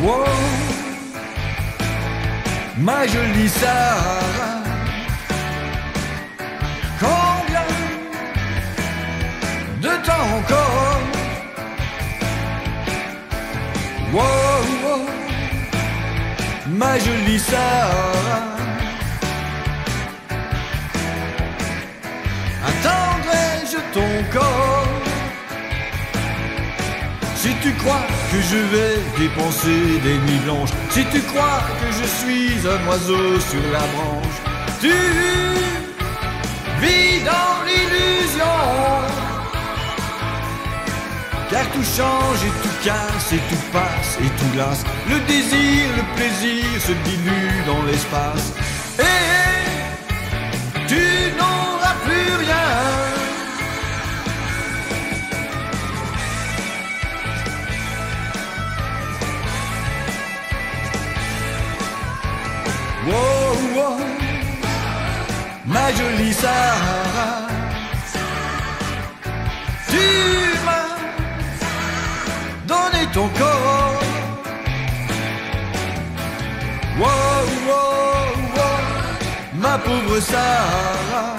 Wow, ma jolie Sarah, combien de temps encore? Wow, wow, ma jolie Sarah, attendrai-je ton corps? Si tu crois que je vais dépenser des nuits blanches, si tu crois que je suis un oiseau sur la branche, tu vis dans l'illusion. Car tout change et tout casse et tout passe et tout lasse. Le désir, le plaisir se dilue dans l'espace. Et tu n'auras plus rien. Wow, wow, ma jolie Sarah, tu m'as donné ton corps. Wow, wow, wow, ma pauvre Sarah,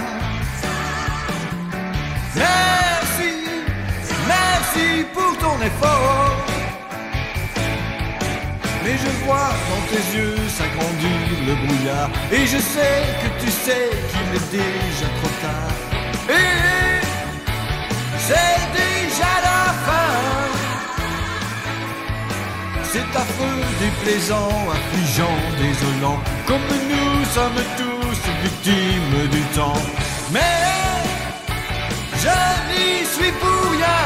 merci, merci pour ton effort. Mais je vois dans tes yeux s'agrandir le brouillard, et je sais que tu sais qu'il est déjà trop tard. Et c'est déjà la fin. C'est affreux, déplaisant, affligeant, désolant, comme nous sommes tous victimes du temps. Mais je n'y suis pour rien.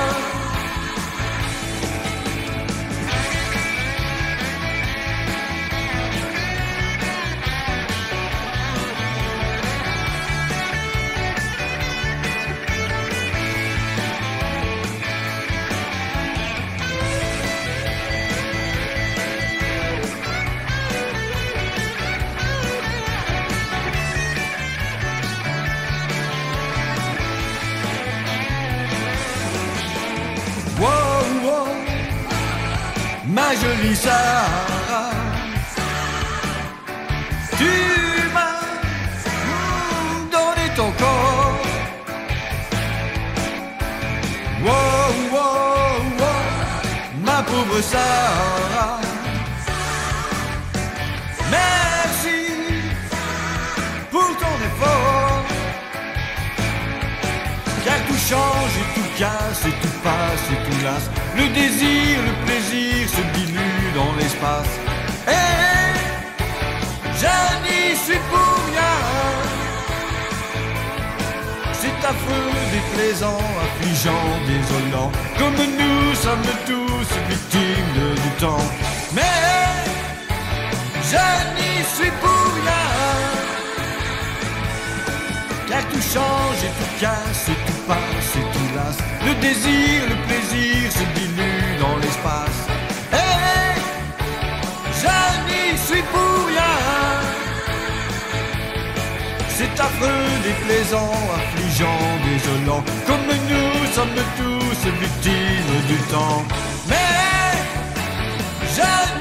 Wow, wow, ma jolie Sarah, tu m'as donné ton corps. Wow, wow, wow, ma pauvre Sarah, merci pour ton effort. Car tout change et tout casse et tout passe et tout lasse. Le désir, le plaisir se dilue dans l'espace. Et je n'y suis pour rien. C'est affreux, déplaisant, affligeant, désolant, comme nous sommes tous victimes du temps. Mais je n'y suis pour rien. Car tout change et tout casse et tout passe et tout lasse. Le désir, le plaisir se dilue dans l'espace. Et je n'y suis pour rien. C'est affreux, déplaisant, affligeant, désolant, comme nous sommes tous victimes du temps. Mais je